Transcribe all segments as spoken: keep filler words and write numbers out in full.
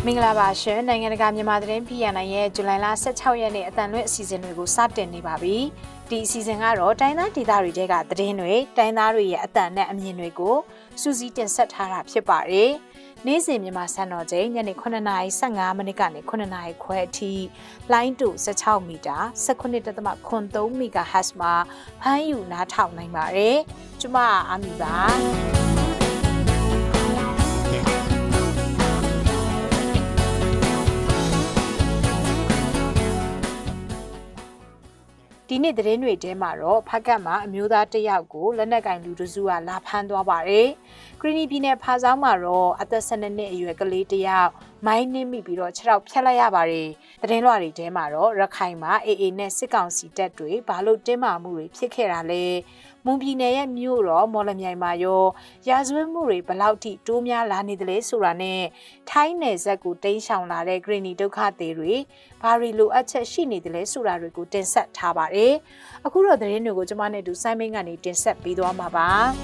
မင်္ဂလာပါရှင်နိုင်ငံတကာမြန်မာသတင်း P N I ရဲ့ဇူလိုင်လ十၆ရက်နေ့အတန်လွင့်အစီအစဉ်တွေကိုစတင်နေပါပြီ။ဒီအစီအစဉ်ကတော့တိုင်းသားဒေသတွေတဲကသတင်းတွေတိုင်းသားတွေရဲ့အတန်နဲ့အမြင်တွေကိုစူးစီးတင်ဆက်ထားတာဖြစ်ပါတယ်။နေ့စဉ်မြန်မာစံတော်ချိန်ညနေခုနှစ်နာရီဆယ့်ငါးမိနစ်ကနေခုနှစ်နာရီခွဲအထိလိုင်းတူ十၆မီတာ十九.၃မီဂါဟတ်ဇ်မှာဖမ်းယူနားထောင်နိုင်ပါတယ်။ကျွန်မအာမီပါ။ဒီနေ့သတင်းတွေထဲမှာတော့ဖကတ်မှာအမျိုးသားတစ်ယောက်ကိုလက်နက်ကင်လူတစုကလာဖမ်းသွားပါတယ်။ဂရီနီပြည်နယ်ဖာဆောင်းမှာတော့အသက်၁၂နှစ်အရွယ်ကလေးတစ်ယောက်မိုင်းနင်းမိပြီးတော့ခြေထောက်ဖြတ်လိုက်ရပါတယ်။သတင်းလွှာတွေထဲမှာတော့ရခိုင်မှာအေအေနဲ့စစ်ကောင်စီတပ်တွေဘာလို့တင်းမာမှုတွေဖြစ်ခဲ့တာလဲ။မွန်ပြည်နယ်ရဲ့မြို့တော်မော်လမြိုင်မှာရောရာဇဝတ်မှုတွေဘလောက်ထိတိုးများလာနေတယ်လဲဆိုတာနဲ့ထိုင်းနယ်စပ်ကိုတိမ်းရှောင်လာတဲ့ဂရီနီဒုက္ခသည်တွေဘာတွေလိုအပ်ချက်ရှိနေတယ်လဲဆိုတာတွေကိုတင်ဆက်ထားပါတယ်။အခုတော့သတင်းတွေကိုကျွန်မနဲ့တူစိုင်းမင်းကနေတင်ဆက်ပေးသွားမှာပါ။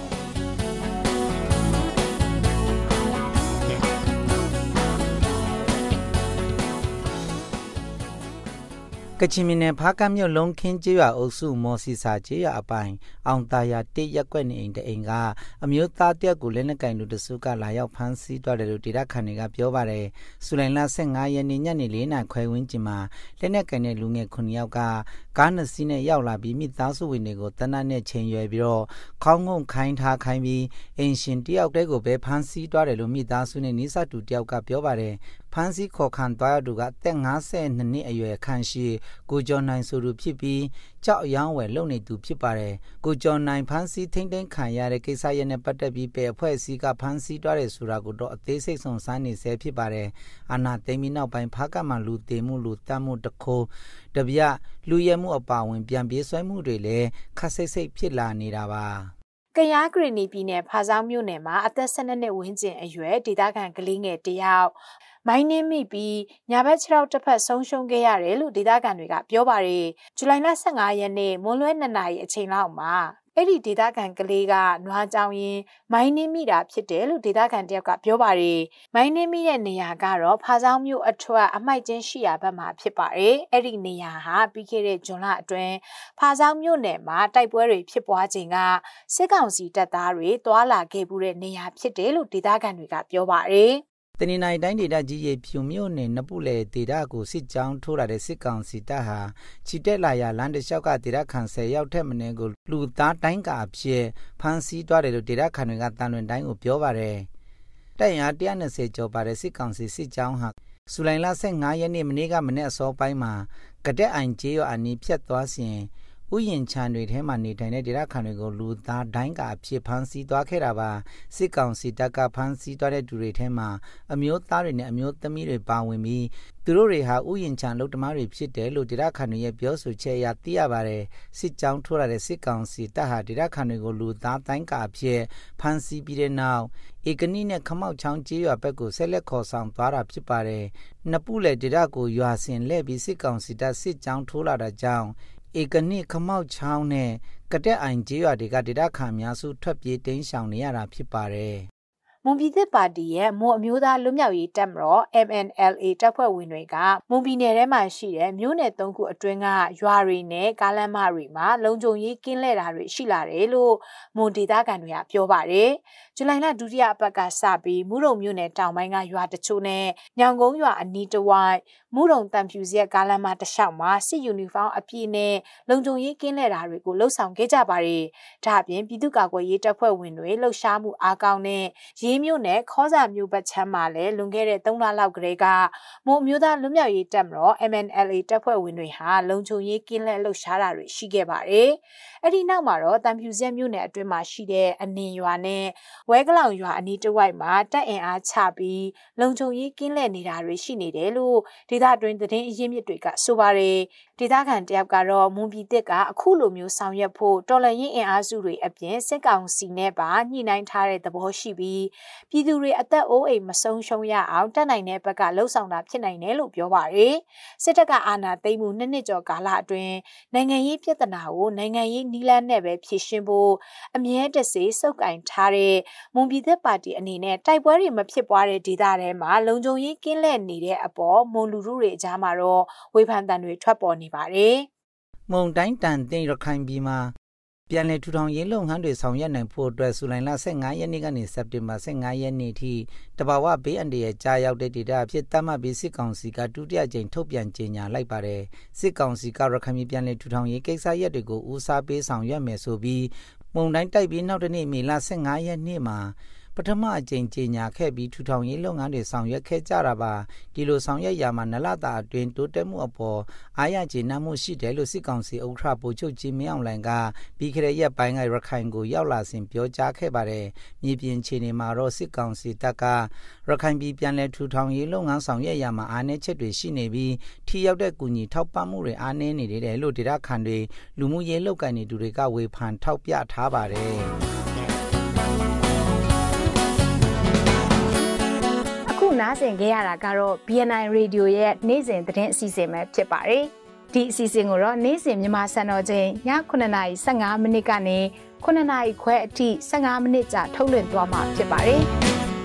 ကချင်ပြည်နယ်ဖားကန့်မြို့လုံးခင်းကျေးရွာအုပ်စုမော်စီစာကျေးရွာအပိုင်းအောင်သာယာတစ်ရက်ကွက်နေအိမ်တအိမ်ကအမျိုးသားတယောက်ကိုလက်နက်ကင်လူတစုကလာရောက်ဖမ်းဆီးသွားတယ်လို့ဒေသခံတွေကပြောပါတယ်။ဇူလိုင်လဆယ့်ငါးရက်နေ့ညနေလေးနာရီခွဲဝန်းကျင်မှာလက်နက်ကင်တဲ့လူငယ်ခုနှစ်ယောက်ကကားနှစ်စီးနဲ့ရောက်လာပြီးမိသားစုဝင်တွေကိုတနတ်နဲ့ချိန်ရွယ်ပြီးတော့ခေါင်းငုံခိုင်းထားခိုင်းပြီးအင်ရှင်တယောက်တည်းကိုပဲဖမ်းဆီးသွားတယ်လို့မိသားစုနဲ့နိစတူတယောက်ကပြောပါတယ်။ဖမ်းဆီးခေါ်ခံသွားရသူကအသက်၅၂နှစ်အရွယ်ခန့်ရှိကိုကျော်နိုင်ဆိုသူဖြစ်ပြီးကြောက်အယောင်းဝယ်လုံနေသူဖြစ်ပါတယ်။ကိုကျော်နိုင်ဖမ်းဆီးထိမ့်သိမ်းခံရတဲ့ကိစ္စရဲ့နဲ့ပတ်သက်ပြီးပယ်အဖွဲ့အစည်းကဖမ်းဆီးသွားတယ်ဆိုတာကိုတော့အသေးစိတ်စုံစမ်းနေဆဲဖြစ်ပါတယ်။အာနာသိမ်းပြီးနောက်ပိုင်းဖားကတ်မှာလူတေမှုလူတတ်မှုတခိုးတပြလူရဲမှုအပါဝင်ပြန်ပြေးဆွဲမှုတွေလည်းခက်စိတ်စိတ်ဖြစ်လာနေတာပါ။ကယားဂရီနီပြည်နယ်ဖာဆောင်းမြို့နယ်မှာအသက်၁၂နှစ်ဝန်းကျင်အရွယ်ဒေသခံကလေးငယ်တယောက်မိုင်းနင်းမိပြီးညာဘက်ခြေထောက်တစ်ဖက်ဆုံးရှုံးခဲ့ရတယ်လို့ဒေသခံတွေကပြောပါတယ်။ဇူလိုင်လဆယ့်ငါးရက်နေ့မွန်းလွဲနှစ်နာရီအချိန်လောက်မှာအဲ့ဒီဒေသခံကလေးကနွားကြောင်ရင်မိုင်းနင်းမိတာဖြစ်တယ်လို့ဒေသခံတယောက်ကပြောပါတယ်။မိုင်းနင်းမိတဲ့နေရာကတော့ဖာဆောင်းမြို့အထွက်အမိုက်ကျင်းရှိရာဘက်မှာဖြစ်ပါတယ်။အဲ့ဒီနေရာဟာပြီးခဲ့တဲ့ဇွန်လအတွင်းဖာဆောင်းမြို့နယ်မှာတိုက်ပွဲတွေဖြစ်ပွားချိန်ကစစ်ကောင်စီတပ်သားတွေတွာလာခဲ့မှုတဲ့နေရာဖြစ်တယ်လို့ဒေသခံတွေကပြောပါတယ်။တနင်္လာရီတိုင်းဒေသကြီးရေဖြူမြို့နယ်နပုလေဒေသကိုစစ်ကြောင်းထိုးလာတဲ့စစ်ကောင်စီတပ်ဟာချီတက်လာရလမ်းတစ်လျှောက်ကဒေသခံဆယ်ယောက်ထက်မနည်းကိုလူသားတိုင်းကအဖြစ်ဖမ်းဆီးသွားတယ်လို့ဒေသခံတွေကတန်လွင်တိုင်းကိုပြောပါတယ်။တပ်ရင်း၁၂၀ကျော်ပါတဲ့စစ်ကောင်စီစစ်ကြောင်းဟာဇူလိုင်လဆယ့်ငါးရက်နေ့မနေ့ကမနေ့အစောပိုင်းမှာကတဲ့အိုင်ကျေးရွာအနီးဖြတ်သွားစဉ်ဥယျင်ချံတွေထဲမှာနေထိုင်တဲ့ဒေသခံတွေကိုလူသားတိုင်းကအဖြစ်ဖမ်းဆီးသွားခဲ့တာပါစစ်ကောင်စီတပ်ကဖမ်းဆီးသွားတဲ့သူတွေထဲမှာအမျိုးသားတွေနဲ့အမျိုးသမီးတွေပါဝင်ပြီးသူတို့တွေဟာဥယျင်ချံလုံတမားတွေဖြစ်တယ်လို့ဒေသခံတွေရဲ့ပြောဆိုချက်အရသိရပါတယ်စစ်ကြောင်းထိုးလာတဲ့စစ်ကောင်စီတပ်ဟာဒေသခံတွေကိုလူသားတိုင်းကအဖြစ်ဖမ်းဆီးပြီးတဲ့နောက်ဧကနိနဲ့ခမောက်ချောင်းကျေးရွာဘက်ကိုဆက်လက်ခေါ်ဆောင်သွားတာဖြစ်ပါတယ်နပုလေဒေသကိုရွာစင်လှည့်ပြီးစစ်ကောင်စီတပ်စစ်ကြောင်းထိုးလာတဲ့ကြောင်းဧကနိခမောက်ချောင်းနဲ့ကတဲ့အိုင်ကျေးရွာတွေကဒေသခံများစုထွက်ပြေးတိမ်းရှောင်နေရတာဖြစ်ပါတယ်။မွန်ပြည်သစ်ပါတီရဲ့မွန်အမျိုးသားလွတ်မြောက်ရေးတပ်မတော် M N L A တပ်ဖွဲ့ဝင်တွေကမွန်ပြည်နယ်ထဲမှာရှိတဲ့မြို့နယ်သုံးခုအတွင်းကရွာတွေနဲ့ကားလမ်းမတွေမှာလုံခြုံရေးကင်းလှည့်တာတွေရှိလာတယ်လို့မွန်ဒေသခံတွေကပြောပါတယ်။ဇူလိုင်လဒုတိယအပတ်ကစပြီးမူရုံမြို့နယ်တောင်ပိုင်းကရွာတချို့နဲ့ညောင်ကုန်းရွာအနီးတစ်ဝိုက်မူရုံတန်ဖြူစရက်ကားလမ်းမတစ်လျှောက်မှာစစ်ယူနီဖောင်းအပြည့်နဲ့လုံခြုံရေးကင်းလှည့်တာတွေကိုလှုပ်ဆောင်ခဲ့ကြပါတယ်။ဒါ့အပြင်ပြည်သူ့ကာကွယ်ရေးတပ်ဖွဲ့ဝင်တွေလှုပ်ရှားမှုအားကောင်းတဲ့ရေးမြို့နယ်ခေါဇာမြို့ဘက်ချမ်းမှာလည်းလွန်ခဲ့တဲ့သုံးလလောက်ကလေးကမွန်မျိုးသားလွတ်မြောက်ရေးတပ်မတော် M N L A တပ်ဖွဲ့ဝင်တွေဟာလုံခြုံရေးကင်းလှည့်လှုပ်ရှားတာတွေရှိခဲ့ပါတယ်။အဲ့ဒီနောက်မှာတော့တန်ဖြူစက်မြို့နယ်အတွင်းမှာရှိတဲ့အနင်ရွာနဲ့ဝဲကလောင်ရွာအနီးတစ်ဝိုက်မှာတပ်အင်အားချပြီးလုံခြုံရေးကင်းလှည့်နေတာတွေရှိနေတယ်လို့ဒေသတွင်းသတင်းအရင်းမြစ်တွေကဆိုပါတယ်။ဒေသခံတယောက်ကတော့မွန်ပြည်သစ်ကအခုလိုမျိုးဆောင်ရွက်ဖို့တော်လှန်ရေးအင်အားစုတွေအပြင်စစ်ကောင်စီနဲ့ပါညှိနှိုင်းထားတဲ့သဘောရှိပြီးပြည်သူတွေအသက်အိုးအိမ်မဆုံးရှုံးရအောင်တက်နိုင်တဲ့ဘက်ကလှုပ်ဆောင်တာဖြစ်နိုင်တယ်လို့ပြောပါရယ်စစ်တပ်ကအာဏာသိမ်းမှုနှစ်နှစ်ကျော်ကာလအတွင်းနိုင်ငံရေးပြဿနာကိုနိုင်ငံရေးနီးလန်းနဲ့ပဲဖြေရှင်းဖို့အမြဲတစေစုပ်ကင်ထားတဲ့မွန်ပြည်သက်ပါတီအနေနဲ့တိုက်ပွဲတွေမဖြစ်ပွားတဲ့ဒေသထဲမှာလုံခြုံရေးကင်းလှည့်နေတဲ့အပေါ်မွန်လူထုတွေအကြားမှာတော့ဝေဖန်တံတွေထွက်ပေါ်နေပါတယ်။မုံတိုင်းတန်တင်ရခိုင်ပြည်မှာပြန်လည်ထူထောင်ရေးလုပ်ငန်းတွေဆောင်ရွက်နိုင်ဖို့အတွက်ဇူလိုင်လဆယ့်ငါးရက်နေ့ကနေစက်တင်ဘာဆယ့်ငါးရက်နေ့ထိတဘာဝဘေးအန္တရာယ်ကြားရောက်တဲ့ဒေသအဖြစ်သတ်မှတ်ပြီးစစ်ကောင်စီကဒုတိယကြိမ်ထုတ်ပြန်ကြေညာလိုက်ပါတယ်။စစ်ကောင်စီကရခိုင်ပြည်ပြန်လည်ထူထောင်ရေးကိစ္စရပ်တွေကိုဦးစားပေးဆောင်ရွက်မယ်ဆိုပြီးမုံတိုင်းတိုက်ပြီးနောက်တနေ့မေလဆယ့်ငါးရက်နေ့မှာပထမအကြိမ်ကြေညာခဲ့ပြီးထူထောင်ရေးလုပ်ငန်းတွေဆောင်ရွက်ခဲ့ကြတာပါဒီလိုဆောင်ရွက်ရမှာနလတာအတွင်းတိုးတက်မှုအပေါ်အားရကျေနပ်မှုရှိတယ်လို့စစ်ကောင်စီဥက္ကဋ္ဌဗိုလ်ချုပ်ကြီးမင်းအောင်လှိုင်ကပြီးခဲ့တဲ့ရက်ပိုင်းကရခိုင်ကိုရောက်လာစဉ်ပြောကြားခဲ့ပါတယ်မြေပြင်ခြေနေမှာတော့စစ်ကောင်စီတပ်ကရခိုင်ပြည်ပြန်လည်ထူထောင်ရေးလုပ်ငန်းဆောင်ရွက်ရမှာအားနည်းချက်တွေရှိနေပြီးထိရောက်တဲ့ကူညီထောက်ပံ့မှုတွေအားနည်းနေတယ်လို့ဒေသခံတွေလူမှုရေးလုပ်ကိုင်နေသူတွေကဝေဖန်ထောက်ပြထားပါတယ်နားဆင်ခဲ့ရတာကတော့ ဘီ အန် အိုင် Radio ရဲ့နေ့စဉ်သတင်းအစီအစဉ်ပဲဖြစ်ပါတယ်။ဒီအစီအစဉ်ကိုတော့နေ့စဉ်မြန်မာစံတော်ချိန်ညခုနှစ်နာရီဆယ့်ငါးမိနစ်ကနေခုနှစ်နာရီခွဲအထိဆယ့်ငါးမိနစ်ကြာထုတ်လွှင့်သွားမှာဖြစ်ပါတယ်။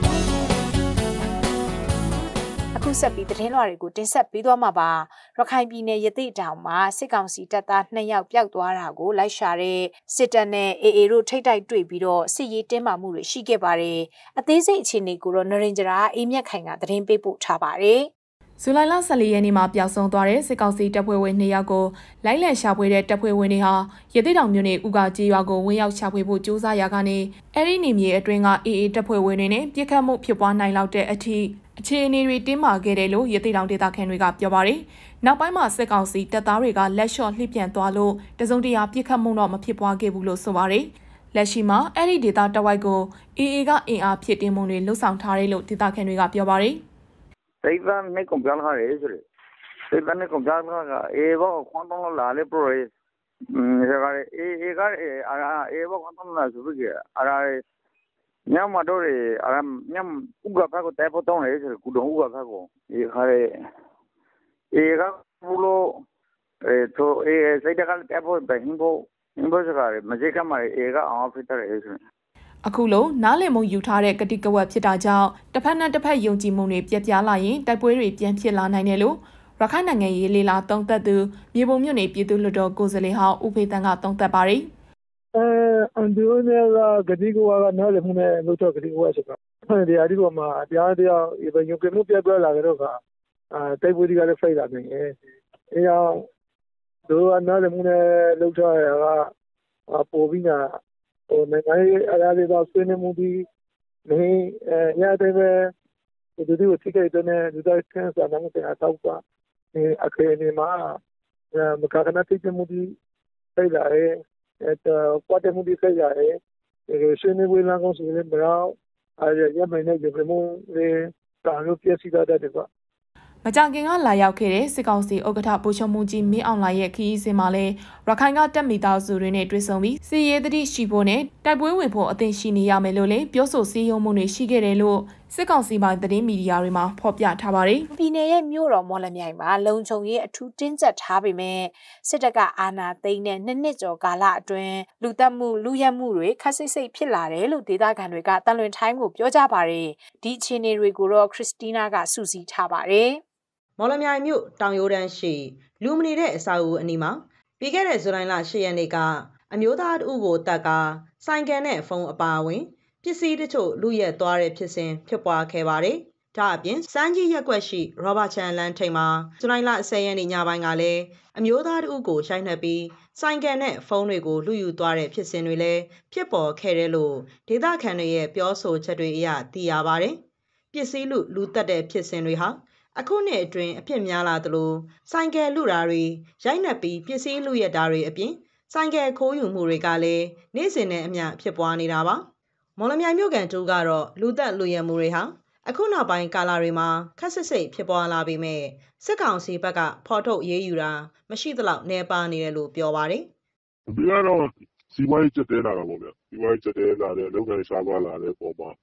အခုဆက်ပြီးသတင်းလွှာတွေကိုတင်ဆက်ပေးသွားမှာပါရခိုင်ပြည်နယ်ရသေ့တောင်မှာစစ်ကောင်စီတပ်သားနှစ်ယောက်ပျောက်သွားတာကိုလိုက်ရှာတဲ့စစ်တပ်နဲ့ အေ အေ တို့ထိတ်တိုက်တွေ့ပြီးတော့စစ်ရေးတင်းမာမှုတွေရှိခဲ့ပါတယ်အသေးစိတ်အခြေအနေကိုတော့နရင်ဂျရာအေးမြတ်ခိုင်ကသတင်းပေးပို့ထားပါတယ်ဇူလိုင်လဆယ်လေးရက်နေ့မှာပျောက်ဆုံးသွားတဲ့စစ်ကောင်စီတပ်ဖွဲ့ဝင်နှစ်ယောက်ကိုလိုက်လံရှာဖွေတဲ့တပ်ဖွဲ့ဝင်တွေဟာရသေ့တောင်မြို့နယ်ဥကာကြီးရွာကိုဝင်ရောက်ရှာဖွေဖို့ကြိုးစားရာကနေအဲ့ဒီနေမြေအတွင်းက အေ အေ တပ်ဖွဲ့ဝင်တွေနဲ့ပြစ်ခတ်မှုဖြစ်ပွားနိုင်လောက်တဲ့အထိအခြေအနေတွေတင်းမာခဲ့တယ်လို့ရသေ့တောင်ဒေသခံတွေကပြောပါတယ်။နောက်ပိုင်းမှာစစ်ကောင်စီတပ်သားတွေကလက်လျှော့လှစ်ပြန်သွားလို့တစုံတရာပြစ်ခတ်မှုတော့မဖြစ်ပွားခဲ့ဘူးလို့ဆိုပါတယ်။လက်ရှိမှာအဲ့ဒီဒေသတဝိုက်ကို အေ အေ ကအင်အားဖြစ်တင်မှုတွေလှုပ်ဆောင်ထားတယ်လို့ဒေသခံတွေကပြောပါတယ်။စိတ်ဓာတ်နဲ့ကွန်ပျူတာဟာရေးဆိုစိတ်ဓာတ်နဲ့ကွန်ပျူတာကအေဘောခွန်တော့လာလေပရိုရေး။ဒါကအေအေကအာအေဘောခွန်တော့လာဆိုပြီးအာညမတို့ရအညမဥကဖက်ကိုတဲဖို့တောင်းလေဆိုကုဒုံဥကဖက်ကိုဒီခါရဲအေကဘူးလို့အဲတော့အေစိတ်တကတဲဖို့ဘယ်ဟင်းဖို့ဟင်းဖို့စကားမစိကမအေကအောင်ဖြစ်တယ်ဆိုအခုလို့နားလည်မှုယူထားတဲ့ကတိကဝတ်ဖြစ်တာကြောင့်တစ်ဖက်နဲ့တစ်ဖက်ယုံကြည်မှုတွေပြက်ပြားလာရင်တိုက်ပွဲတွေပြန်ဖြစ်လာနိုင်တယ်လို့ရခိုင်နိုင်ငံရေးလေလာသုံးသပ်သူမြေပုံမြို့နယ်ပြည်သူ့လွှတ်တော်ကိုယ်စားလှယ်ဟောင်းဦးဖေးတန်းကသုံးသပ်ပါတယ်အဲအန်ဒီယိုနေကဂတိကဝါကနားလည်မှုနဲ့လို့တော့ဂတိကဝါဆိုတာဒီအဒီပေါ်မှာတရားတရားဒီဘယုံကမှုပြပြလာကြတော့ကအဲတိုက်ပွဲတွေကလည်းဖိတ်လာနေတယ်အဲကြောင့်တို့ကနားလည်မှုနဲ့လို့တော့ကပိုပြီးနာဟိုနိုင်ငံရေးအရာတွေတော့ဆွေးနွေးမှုဒီနေအဲရတဲ့ပဲဒီဒီကိုထိခိုက်တဲ့ဒီတော့ဆန်းစာနာမှုတဲ့အထောက်ပါအဲအခရေနေမှာမကကနာတိကျမှုဒီဖိတ်လာတယ်အဲတော့ပတ်မှုဒီခိုင်ရတယ်။ရှင်နေဝေးလာကောင်းစီလည်းမရောက်အဲရမိုင်နဲ့ကြပြမှုလေတာလို့ပြစီတာတဲ့ကွာမကြခင်ကလာရောက်ခဲ့တဲ့စစ်ကောင်စီဥက္ကဋ္ဌဗိုလ်ချုပ်မှုကြီးမင်းအောင်လှိုင်ရဲ့ခရီးစဉ်မှာလည်းရခိုင်ကတက်မီသားစုတွေနဲ့တွေ့ဆုံပြီးစီရေးတတိရှိဖို့နဲ့တိုက်ပွဲဝင်ဖို့အသင့်ရှိနေရမယ်လို့လည်းပြောဆိုစည်းရုံးမှုတွေရှိခဲ့တယ်လို့စစ်ကောင်စီပိုင်းသတင်းမီဒီယာတွေမှာဖော်ပြထားပါတယ်။ပြည်နယ်ရဲ့မြို့တော်မော်လမြိုင်မှာလုံခြုံရေးအထူးတင်းကျပ်ထားပေမဲ့စစ်တပ်ကအာဏာသိမ်းတဲ့နှစ်နှစ်ကျော်ကာလအတွင်းလူသက်မှုလူရက်မှုတွေခက်ဆိတ်ဆိတ်ဖြစ်လာတယ်လို့ဒေသခံတွေကတန်လွင်ထိုင်းကိုပြောကြပါတယ်။ဒီအခြေအနေတွေကိုတော့ခရစ်စတီးနားကစုစည်းထားပါတယ်။မော်လမြိုင်မြို့တောင်ရိုးတန်းရှိလူမနေတဲ့အစာအုပ်အနီးမှာပြီးခဲ့တဲ့ဇူလိုင်လ၈ရက်နေ့ကအမျိုးသားတဦးကိုတပ်ကားဆိုင်ကယ်နဲ့ဖုန်းအပါအဝင်ပစ္စည်းတချို့လူရက်သွားတဲ့ဖြစ်စဉ်ဖြစ်ပွားခဲ့ပါတယ်။ဒါအပြင်စန်းကြီးရက်ကွက်ရှိရောဘာချန်လန်ထိန်မှာဇူလိုင်လ၁၀ရက်နေ့ညပိုင်းကလည်းအမျိုးသားတဦးကိုရိုက်နှက်ပြီးဆိုင်ကယ်နဲ့ဖုန်းတွေကိုလူယူသွားတဲ့ဖြစ်စဉ်တွေလည်းဖြစ်ပေါ်ခဲ့တယ်လို့ဒေသခံတွေရဲ့ပြောဆိုချက်တွေအရသိရပါတယ်။ပစ္စည်းလူလူတက်တဲ့ဖြစ်စဉ်တွေဟာအခုနှစ်အတွင်းအဖြစ်များလာသလိုဆိုင်ကယ်လူတာတွေရိုက်နှက်ပြီးပစ္စည်းလူရက်တာတွေအပြင်ဆိုင်ကယ်ခိုးယူမှုတွေကလည်းနေ့စဉ်နဲ့အမျှဖြစ်ပွားနေတာပါမော်လမြိုင်မြို့ကန်တူကတော့လူသက်လူရက်မှုတွေဟာအခုနောက်ပိုင်းကာလတွေမှာခက်ဆစ်စိတ်ဖြစ်ပွားလာပြီးမြဲစစ်ကောင်စီဘက်ကဖော်ထုတ်ရေးယူတာမရှိသလောက်နေပါနေတယ်လို့ပြောပါတယ်ဒီကတော့စီဝိုင်းချက်တဲလာတာပေါ့ဗျစီဝိုင်းချက်တဲလာတယ်လုံခြုံရှားပါလာတယ်ပေါ်မှာ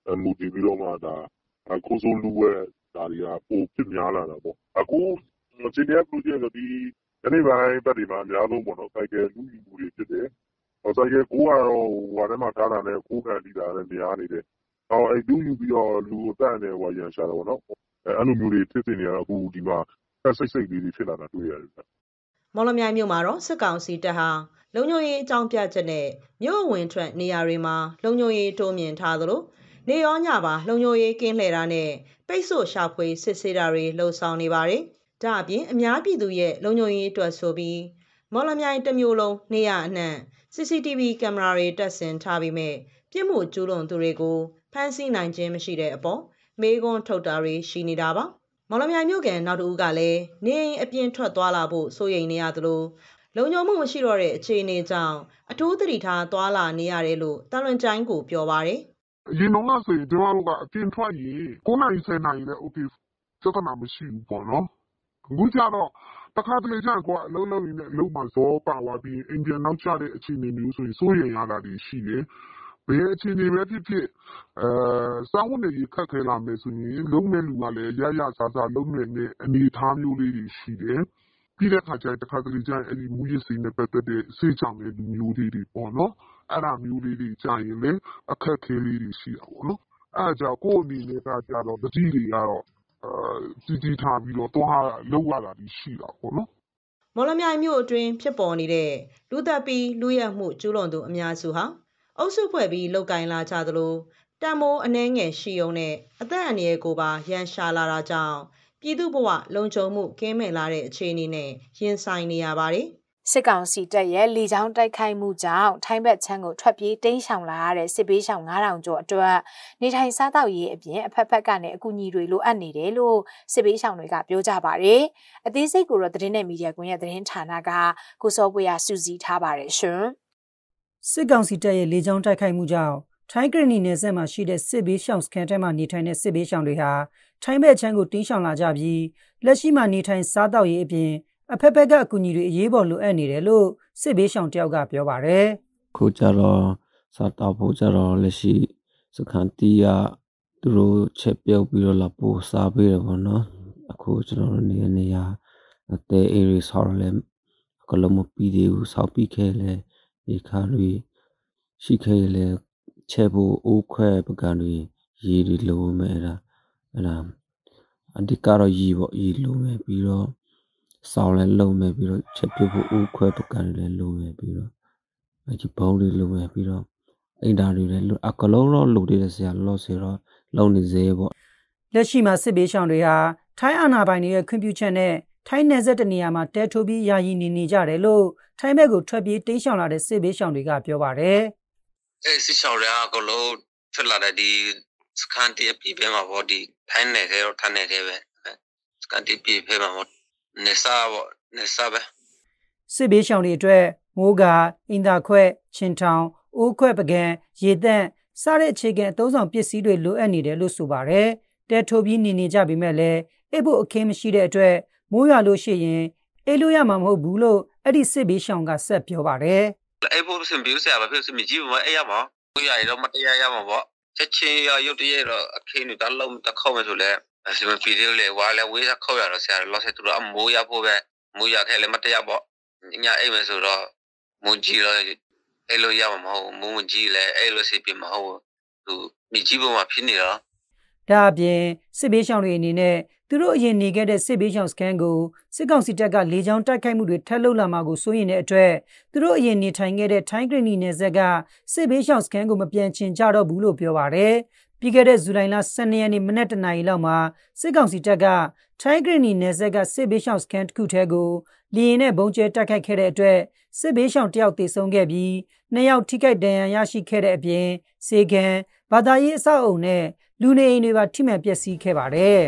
မူတည်ပြီးတော့မှဒါခိုးဆိုးလူရဲ့ဒါတွေကပိုဖြစ်များလာတာပေါ့အခုဒီနေ့ပရိုဂျက်ဒီနေ့ပိုင်းပတ်ဒီမှာအများဆုံးပေါ့နော်စိုက်ကယ်လူလူမှုတွေဖြစ်တယ်ဟောစိုက်ကယ်ကိုကတော့ဟိုထဲမှာတားတာနဲ့ကိုခံပြီးတာလည်းများနေတယ်ဟောအဲ့လူယူပြီးတော့လူအတန်းနဲ့ဟိုရန်ရှာတော့ပေါ့နော်အဲ့လိုမျိုးတွေဖြစ်နေရတော့အခုဒီမှာစိတ်စိတ်လေးတွေဖြစ်လာတာတွေ့ရတယ်မော်လမြိုင်မြို့မှာတော့စစ်ကောင်စီတပ်ဟာလုံခြုံရေးအကြောင်းပြချက်နဲ့မြို့ဝင်ထွက်နေရာတွေမှာလုံခြုံရေးတိုးမြင့်ထားသလိုနေရောညပါလုံခြုံရေးကင်းလှည့်တာနဲ့ပိတ်ဆို့ရှာဖွေစစ်ဆေးတာတွေလှုံ့ဆော်နေပါတယ်။ဒါအပြင်အများပြည်သူရဲ့လုံခြုံရေးအတွက်ဆိုပြီးမော်လမြိုင်တစ်မြို့လုံးနေရအနှံ့ C C T V ကင်မရာတွေတပ်ဆင်ထားပြီးမြဲပြစ်မှုကျူးလွန်သူတွေကိုဖမ်းဆီးနိုင်ခြင်းမရှိတဲ့အပေါ်မေးခွန်းထုတ်တာတွေရှိနေတာပါ။မော်လမြိုင်မြို့ကန်နောက်တစ်ဦးကလည်းနေအိမ်အပြင်ထွက်သွားလာဖို့စိုးရိမ်နေရသလိုလုံခြုံမှုမရှိတော့တဲ့အခြေအနေကြောင့်အထူးသတိထားသွားလာနေရတယ်လို့တလွန်ကျိုင်းကိုပြောပါတယ်။အရင်တော့ဆိုရင်ကျွန်တော်တို့ကအပြင်ထွက်ရင်၉နာရီ၁၀နာရီလည်း okay ပြဿနာမရှိဘူးပေါ့နော်။အခုကျတော့တခါတလေကျကိုအလုံးလုံးနေနဲ့လုံးမစောပါသွားပြီးအင်ဂျင်နောက်ကျတဲ့အခြေအနေမျိုးဆိုရင်စိုးရိမ်ရတာတွေရှိတယ်။ဘယ်အခြေအနေပဲဖြစ်ဖြစ်အဲစောင်းနေရခက်ခဲလာမယ်ဆိုရင်လုံးမဲ့လူကလည်းရရစားစားလုံးနေတဲ့အနေအထားမျိုးလေးတွေရှိတယ်။ပြီးတဲ့အခါကျရင်တခါတလေကျရင်အဲ့ဒီမူရစ်စီနဲ့ပတ်သက်တဲ့စေချောင်တဲ့လူမျိုးတွေပေါ့နော်အဲ့ဒါမျိုးလေးတွေကြာရင်လည်းအခက်ခဲလေးတွေရှိတာပေါ့နော်အဲ့ဒါကြောင့်ကိုယ့်အနေနဲ့ကကြတော့တတိတွေကတော့အဲတည်ထားပြီးတော့တွားလောက်ရတာရှိတာပေါ့နော်မော်လမြိုင်မြို့အတွင်းဖြစ်ပေါ်နေတဲ့လူသက်ပြီးလူရက်မှုကျူးလွန်သူအများစုဟာအုပ်စုဖွဲ့ပြီးလောက်ကင်လာကြသလိုတံမိုးအနှဲငယ်ရှိုံနဲ့အသက်အန္တရာယ်ကိုပါရန်ရှာလာတာကြောင့်ပြည်သူ့ဘဝလုံခြုံမှုကင်းမဲ့လာတဲ့အခြေအနေနဲ့ရင်ဆိုင်နေရပါတယ်။စစ်ကောင်စီတပ်ရဲ့လေကြောင်းတိုက်ခိုက်မှုကြောင့်ထိုင်းဘက်ချမ်းကိုထွက်ပြေးတိမ်းရှောင်လာရတဲ့စစ်ပေးရှောင်၅ထောင်ကျော်အတွက်နေထိုင်စားသောက်ရေးအပြင်အဖက်ဖက်ကနေအကူအညီတွေလိုအပ်နေတယ်လို့စစ်ပေးရှောင်တွေကပြောကြပါတယ်။အသေးစိတ်ကိုတော့သတင်းနဲ့မီဒီယာကွန်ရဲ့သတင်းဌာနကကိုစောပွေရစူးစီးထားပါတယ်ရှင်။စစ်ကောင်စီတပ်ရဲ့လေကြောင်းတိုက်ခိုက်မှုကြောင့်ထိုင်းကရနီနယ်စပ်မှာရှိတဲ့စစ်ဘေးရှောင်စခန်းထဲမှာနေထိုင်တဲ့စစ်ဘေးရှောင်တွေဟာထိုင်းဘက်ချမ်းကိုတင်းရှောင်လာကြပြီးလက်ရှိမှာနေထိုင်စားသောက်ရေးအပြင်အဖက်ဖက်ကအကူအညီတွေအရေးပေါ်လိုအပ်နေတယ်လို့စစ်ဘေးရှောင်တယောက်ကပြောပါတယ်။ခုကြတော့စားတောက်ဖို့ကြတော့လက်ရှိစခန်းတီးရသူတို့ချက်ပြုတ်ပြီးတော့လာပို့စားပေးတယ်ပေါ့နော်။အခုကျွန်တော်တို့နေနေရအသေး area ဆော်လဲကလမပီဒီကိုဆောက်ပြီးခဲလဲဒီခါရီရှိခဲလဲချက်ဖို့အိုးခွဲပကံတွေရေတွေလိုမဲ့အဲ့ဒါအဲ့ဒါအဒီကတော့ရေပေါ့ရေလိုမဲ့ပြီးတော့ဆောင်းလဲလုံမဲ့ပြီးတော့ချက်ပြုတ်ဖို့အိုးခွဲပကံတွေလည်းလိုမဲ့ပြီးတော့အဲ့ဒီဘုံတွေလိုမဲ့ပြီးတော့အိမ်ဓာတွေလည်းအကလုံးတော့လိုတဲ့ဆရာလောဆရာလုံနေစေပေါ့လက်ရှိမှာစစ်ဘေးရှောင်တွေဟာထိုင်းအာဏာပိုင်တွေရဲ့ခွင့်ပြုချက်နဲ့ထိုင်းနယ်စပ်တနေရာမှာတဲထိုးပြီးယာယီနေနေကြတယ်လို့ထိုင်းဘက်ကိုထွက်ပြေးတိမ်းရှောင်လာတဲ့စစ်ဘေးရှောင်တွေကပြောပါတယ်အဲစစ်ရှောင်တွေအကလုံးထွက်လာတဲ့ဒီစကန်တီအပြည့်ပဲမှာပေါ့ဒီထိုင်းနယ်ထဲတော့ထိုင်းနယ်ထဲပဲစကန်တီပြည့်ပဲမှာပေါ့နေစားပေါ့နေစားပဲစစ်ဘေးရှောင်တွေအတွက်မိုးကအင်တာခွဲ့ချင်းထောင်အိုးခွဲ့ပကံရေသန့်စတဲ့အခြေခံအသုံးဆောင်ပစ္စည်းတွေလိုအပ်နေတယ်လို့ဆိုပါတယ်တဲထိုးပြီးနေနေကြပြီမဲ့လည်းအိပ်ဖို့အခင်းမရှိတဲ့အတွက်မိုးရွာလို့ရှိရင်အိပ်လို့ရမှာမဟုတ်ဘူးလို့အဲ့ဒီစစ်ဘေးရှောင်ကဆက်ပြောပါတယ်အိပ်ဖို့စင်ပြီးဆရာဘာဖြစ်စင်ကြီးမအိပ်ရမှာမိုးရွာရောမတရားရမှာပေါ့ချက်ချင်းရရုတ်တရက်တော့အခင်းတွေတလုံးတခေါက်မယ်ဆိုလဲအစမပီသေးလေဝါလဲဝေးခေါက်ရတော့ဆရာလောဆက်သူတော့အမိုးရဖို့ပဲမိုးရခဲလည်းမတရားပေါ့ညအိမ်မယ်ဆိုတော့မုန်ကြီးတော့အဲ့လိုရမှာမဟုတ်မုန်ကြီးလည်းအဲ့လိုစိပြမဟုတ်သူမြကြီးပေါ်မှာဖြစ်နေတော့ဒါအပြင်စစ်ဘေးရှောင်တွေအနေနဲ့သူတို့အရင်နေခဲ့တဲ့စစ်ဘေးရှောင်စခန်းကိုစစ်ကောင်စီတပ်ကလေကြောင်းတိုက်ခိုက်မှုတွေထပ်လုပ်လာမှာကိုစိုးရိမ်တဲ့အတွက်သူတို့အရင်နေထိုင်ခဲ့တဲ့ထိုင်းကရနီနယ်စပ်ကစစ်ဘေးရှောင်စခန်းကိုမပြန်ချင်ကြတော့ဘူးလို့ပြောပါတယ်ပြီးခဲ့တဲ့ဇူလိုင်လ၁၂ရက်နေ့မနက်တနာရီလောက်မှာစစ်ကောင်စီတပ်ကထိုင်းကရနီနယ်စပ်ကစစ်ဘေးရှောင်စခန်းတစ်ခုထဲကိုလေယာဉ်နဲ့ဘုံကျဲတိုက်ခိုက်ခဲ့တဲ့အတွက်စစ်ဘေးရှောင်တယောက်သေဆုံးခဲ့ပြီးနှစ်ယောက်ထိခိုက်ဒဏ်ရာရရှိခဲ့တဲ့အပြင်စေကံဘာသာရေးအဆောက်အုံနဲ့လူနေအိမ်တွေပါထိမှန်ပျက်စီးခဲ့ပါတယ်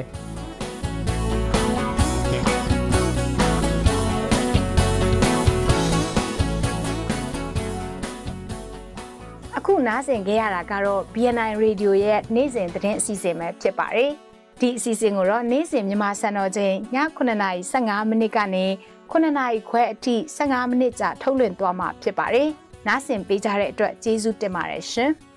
အခုနားဆင်ခဲ့ရတာကတော့ B N I Radio ရဲ့နေ့စဉ်သတင်းအစီအစဉ်ပဲဖြစ်ပါတယ်ဒီအစီအစဉ်ကိုတော့နေ့စဉ်မြန်မာစံတော်ချိန်ညခုနှစ်နာရီ၁၅မိနစ်ကနေခုနှစ်နာရီခွဲအထိ၁၅မိနစ်ကြာထုတ်လွှင့်သွားမှာဖြစ်ပါတယ်နားဆင်ပေးကြတဲ့အတွက်ကျေးဇူးတင်ပါတယ်ရှင်